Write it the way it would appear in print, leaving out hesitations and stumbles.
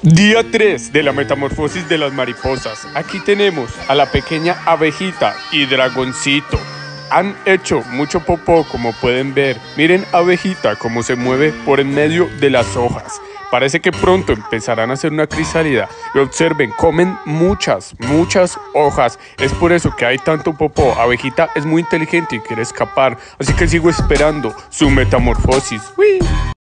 Día 3 de la metamorfosis de las mariposas. Aquí tenemos a la pequeña abejita y dragoncito. Han hecho mucho popó, como pueden ver. Miren abejita cómo se mueve por en medio de las hojas. Parece que pronto empezarán a hacer una crisálida. Y observen, comen muchas hojas. Es por eso que hay tanto popó. Abejita es muy inteligente y quiere escapar. Así que sigo esperando su metamorfosis. ¡Uy!